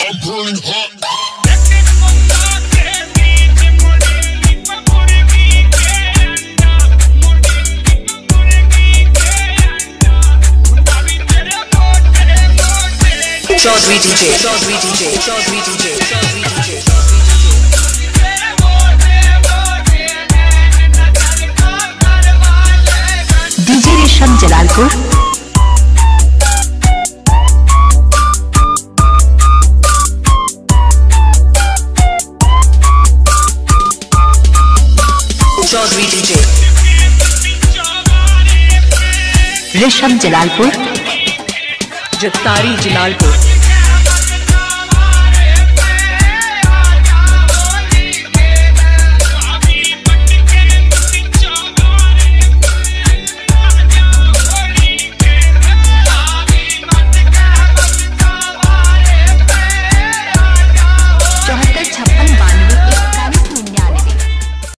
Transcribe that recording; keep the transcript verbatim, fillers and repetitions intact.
I'm burning hot. Chaudhary D J, Chaudhary D J, Chaudhary D J, Chaudhary D J, D J रेशम Jalalpur. Chaudhary D J, रेशम जलालपुर, जगतारी जलालपुर। चौहत्तर छप्पन